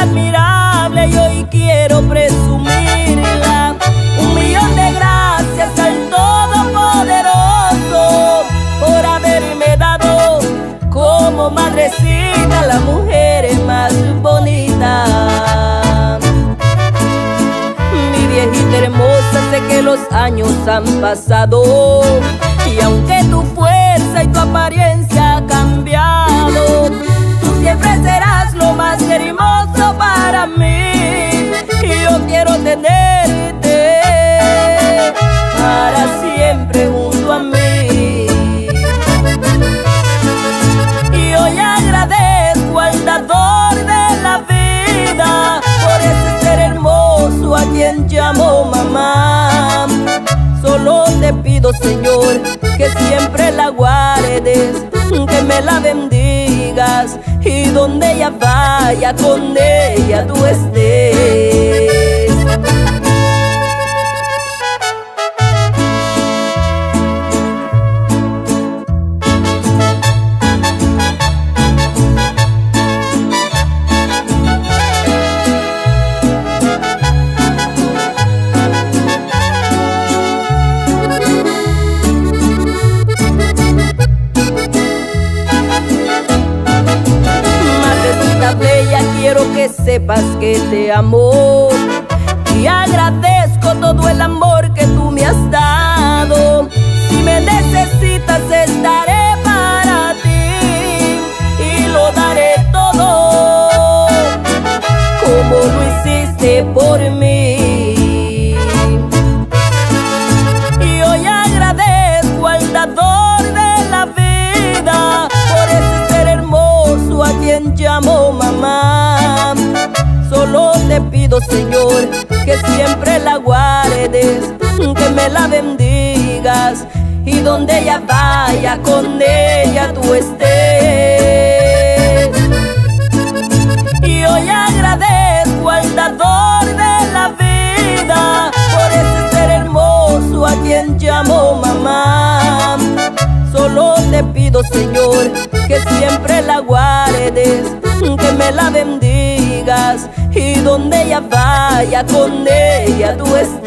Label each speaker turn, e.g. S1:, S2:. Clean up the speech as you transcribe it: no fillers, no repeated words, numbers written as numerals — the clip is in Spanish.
S1: admirable y hoy quiero presumirla. 1.000.000 de gracias al Todopoderoso por haberme dado como madrecita la mujer más bonita. Mi viejita hermosa, sé que los años han pasado y aunque tu fuerza y tu apariencia ha cambiado, tú siempre serás lo más hermoso para mí. Y yo quiero tenerte para siempre junto a mí. Y hoy agradezco al dador de la vida por ese ser hermoso a quien llamo mamá. Solo te pido, Señor, que siempre la guardes, que me la bendigas y donde ella vaya, con ella tú estés. Quiero que sepas que te amo y agradezco todo el amor que tú me has dado. Si me necesitas estaré para ti y lo daré todo como lo hiciste por mí. Y hoy agradezco al dador de la vida por ese ser hermoso a quien llamo mamá. Solo te pido, Señor, que siempre la guardes, que me la bendigas y donde ella vaya, con ella tú estés. Y hoy agradezco al dador de la vida por ese ser hermoso a quien llamo mamá. Solo te pido, Señor, que siempre la guardes, que me la bendigas y donde ella vaya, con ella tú estés.